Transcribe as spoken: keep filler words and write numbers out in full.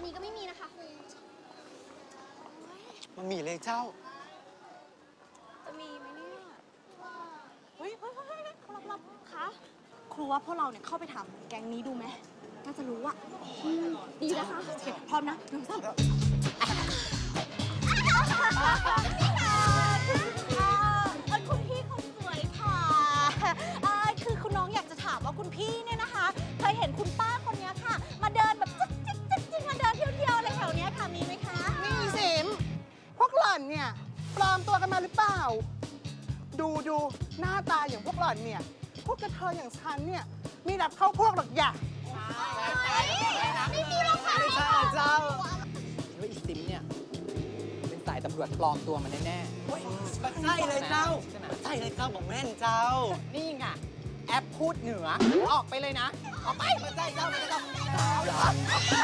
นี้ก็ไม่มีนะคะครูมันมีเลยเจ้าจะมีไหมเนี่ยเฮ้ยเฮ้ยเฮ้ยรับรับคะครูว่าพวกเราเนี่ยเข้าไปถามแก๊งนี้ดูไหมน่าจะรู้อะดีนะคะพร้อมนะหนึ่งสองคุณพี่คนสวยค่ะคือคุณน้องอยากจะถามว่าคุณพี่เนี่ยนะคะเคยเห็นคุณป้าคนนี้ค่ะมาเดินแบบจิ๊กจิ๊กจิ๊กจิ๊กมาเดินเที่ยวๆอะไรแถวนี้ค่ะมีไหมคะนี่สิมพวกหล่อนเนี่ยปลอมตัวกันมาหรือเปล่าดูดูหน้าตาอย่างพวกหล่อนเนี่ยพวกกระเทยอย่างฉันเนี่ยมีรับเข้าพวกหรอกอย่าไม่มีหรอกค่ะใช่เจ้าว่าอีซิมเนี่ยเป็นสายตำรวจปลอมตัวมาแน่ๆใช่เลยเจ้าใช่เลยเจ้าบอกแม่นเจ้านี่ไงแอปพูดเหนือออกไปเลยนะออกไปมาใช่เจ้าไม่ต้อง